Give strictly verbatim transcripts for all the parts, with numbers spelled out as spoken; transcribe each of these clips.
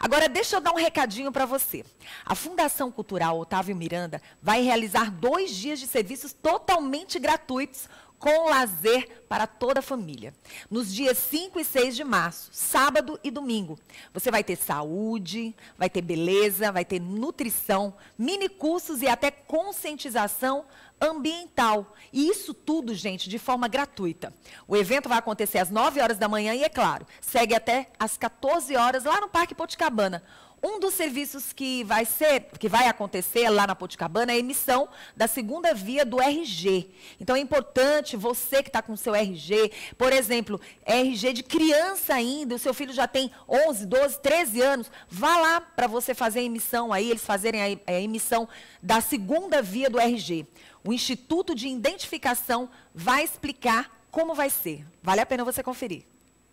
Agora, deixa eu dar um recadinho para você. A Fundação Cultural Otávio Miranda vai realizar dois dias de serviços totalmente gratuitos com lazer para toda a família. Nos dias cinco e seis de março, sábado e domingo, você vai ter saúde, vai ter beleza, vai ter nutrição, mini cursos e até conscientização ambiental. E isso tudo, gente, de forma gratuita. O evento vai acontecer às nove horas da manhã e, é claro, segue até às quatorze horas lá no Parque Poticabana. Um dos serviços que vai ser, que vai acontecer lá na Poticabana é a emissão da segunda via do R G. Então é importante você que está com o seu R G, por exemplo, R G de criança ainda, o seu filho já tem onze, doze, treze anos, vá lá para você fazer a emissão aí, eles fazerem a, a emissão da segunda via do R G. O Instituto de Identificação vai explicar como vai ser. Vale a pena você conferir.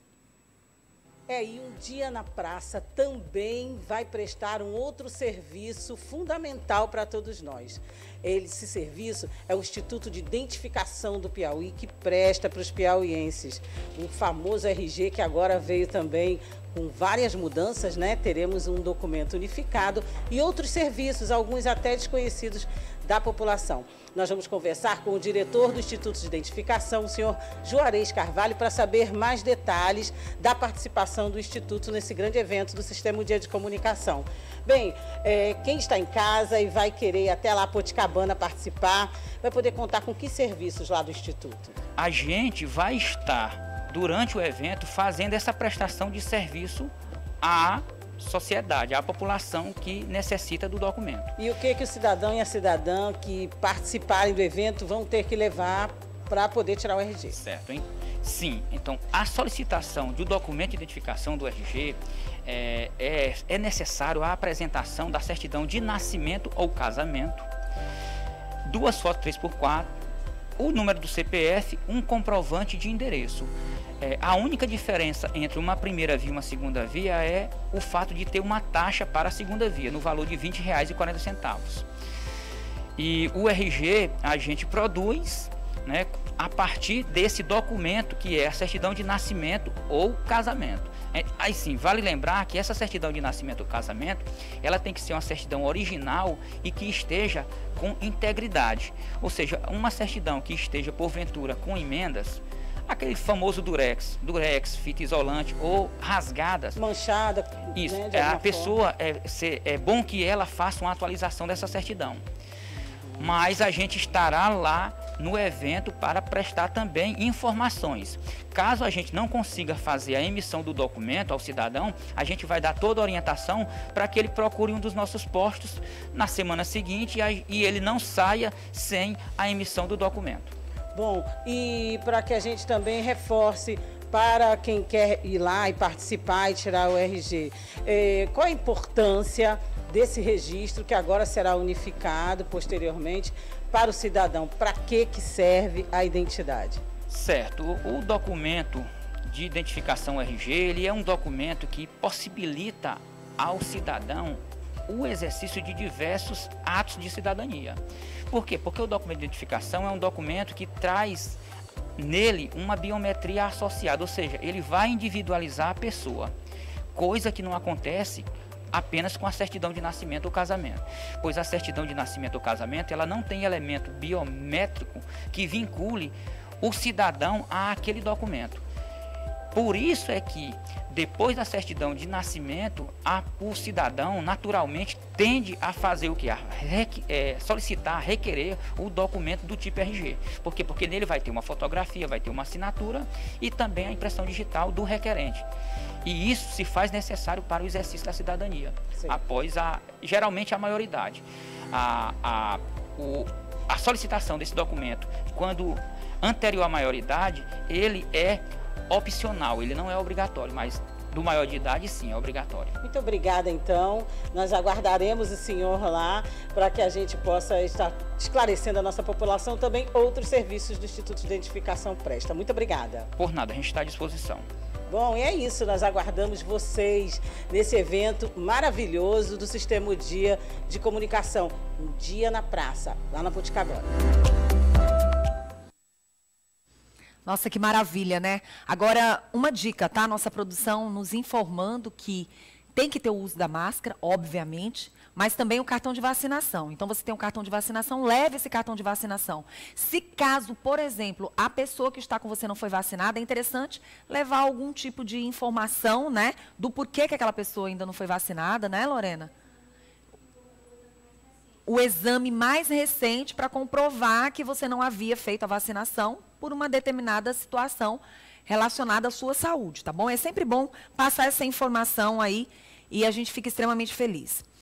É, e um dia na praça também vai prestar um outro serviço fundamental para todos nós. Esse serviço é o Instituto de Identificação do Piauí, que presta para os piauienses. O famoso R G, que agora veio também com várias mudanças, né? Teremos um documento unificado e outros serviços, alguns até desconhecidos da população. Nós vamos conversar com o diretor do Instituto de Identificação, o senhor Juarez Carvalho, para saber mais detalhes da participação do Instituto nesse grande evento do Sistema Dia de Comunicação. Bem, é, quem está em casa e vai querer até lá Poticabana participar, vai poder contar com que serviços lá do Instituto? A gente vai estar, durante o evento, fazendo essa prestação de serviço à sociedade, à população que necessita do documento. E o que, que o cidadão e a cidadã que participarem do evento vão ter que levar para poder tirar o R G? Certo, hein? Sim, então a solicitação do documento de identificação do R G é, é, é necessário a apresentação da certidão de nascimento ou casamento, duas fotos três por quatro, o número do C P F, um comprovante de endereço. É, a única diferença entre uma primeira via e uma segunda via é o fato de ter uma taxa para a segunda via, no valor de vinte reais e quarenta centavos. E o R G a gente produz, né, a partir desse documento que é a certidão de nascimento ou casamento. É, aí sim, vale lembrar que essa certidão de nascimento ou casamento, ela tem que ser uma certidão original e que esteja com integridade. Ou seja, uma certidão que esteja porventura com emendas, aquele famoso durex, durex, fita isolante ou rasgadas. Manchada. Isso, né, é, a pessoa, é, se, é bom que ela faça uma atualização dessa certidão. Mas a gente estará lá no evento para prestar também informações. Caso a gente não consiga fazer a emissão do documento ao cidadão, a gente vai dar toda a orientação para que ele procure um dos nossos postos na semana seguinte e, a, e ele não saia sem a emissão do documento. Bom, e para que a gente também reforce para quem quer ir lá e participar e tirar o R G, eh, qual a importância desse registro que agora será unificado posteriormente para o cidadão? Para que que serve a identidade? Certo, o documento de identificação R G, ele é um documento que possibilita ao cidadão o exercício de diversos atos de cidadania. Por quê? Porque o documento de identificação é um documento que traz nele uma biometria associada, ou seja, ele vai individualizar a pessoa, coisa que não acontece apenas com a certidão de nascimento ou casamento, pois a certidão de nascimento ou casamento, ela não tem elemento biométrico que vincule o cidadão àquele documento. Por isso é que, depois da certidão de nascimento, a, o cidadão naturalmente tende a fazer o que? A requ, é, solicitar, requerer o documento do tipo R G. Por quê? Porque nele vai ter uma fotografia, vai ter uma assinatura e também a impressão digital do requerente. E isso se faz necessário para o exercício da cidadania, Sim. após a, geralmente a maioridade. A, a, o, a solicitação desse documento, quando anterior à maioridade, ele é opcional, ele não é obrigatório, mas do maior de idade sim, é obrigatório. Muito obrigada então, nós aguardaremos o senhor lá para que a gente possa estar esclarecendo a nossa população também outros serviços do Instituto de Identificação presta. Muito obrigada. Por nada, a gente está à disposição. Bom, e é isso, nós aguardamos vocês nesse evento maravilhoso do Sistema Dia de Comunicação, um dia na praça, lá na Poticabana. Nossa, que maravilha, né? Agora, uma dica, tá? Nossa produção nos informando que Tem que ter o uso da máscara, obviamente, mas também o cartão de vacinação. Então, você tem um cartão de vacinação, leve esse cartão de vacinação. Se caso, por exemplo, a pessoa que está com você não foi vacinada, é interessante levar algum tipo de informação, né, do porquê que aquela pessoa ainda não foi vacinada, né, Lorena? O exame mais recente para comprovar que você não havia feito a vacinação por uma determinada situação relacionada à sua saúde, tá bom? É sempre bom passar essa informação aí e a gente fica extremamente feliz.